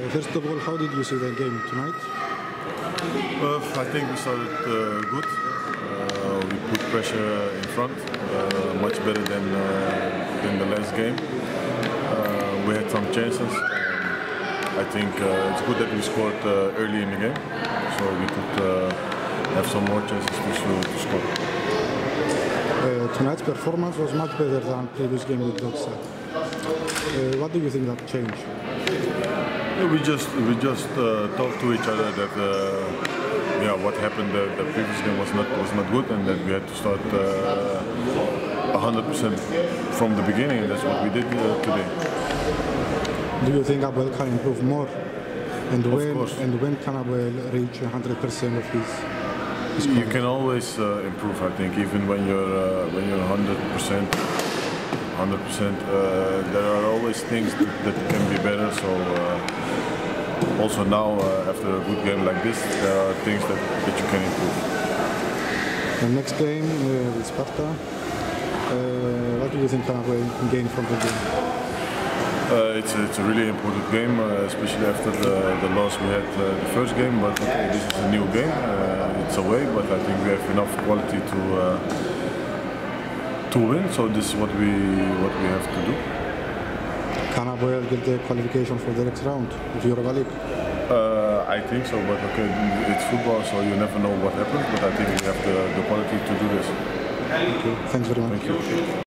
First of all, how did you see the game tonight? I think we started good. We put pressure in front, much better than the last game. We had some chances. I think it's good that we scored early in the game, so we could have some more chances to score. Tonight's performance was much better than previous game with Doxa. What do you think that changed? We just talked to each other that what happened the previous game was not good, and that we had to start 100% from the beginning, and that's what we did today. Do you think Apoel can improve more? And when can Apoel reach 100% of his You can always improve, I think, even when you're 100%. There are always things that can be better. So also now, after a good game like this, there are things that you can improve. The next game with Sparta. What do you think can Apoel gain from the game? It's a really important game, especially after the loss we had the first game. But this is a new game. It's away, but I think we have enough quality to win. So this is what we have to do. Can Apoel get the qualification for the next round of Europa League? I think so, but okay, it's football, so you never know what happens. But I think we have the quality to do this. Okay, thanks very much. Thank you.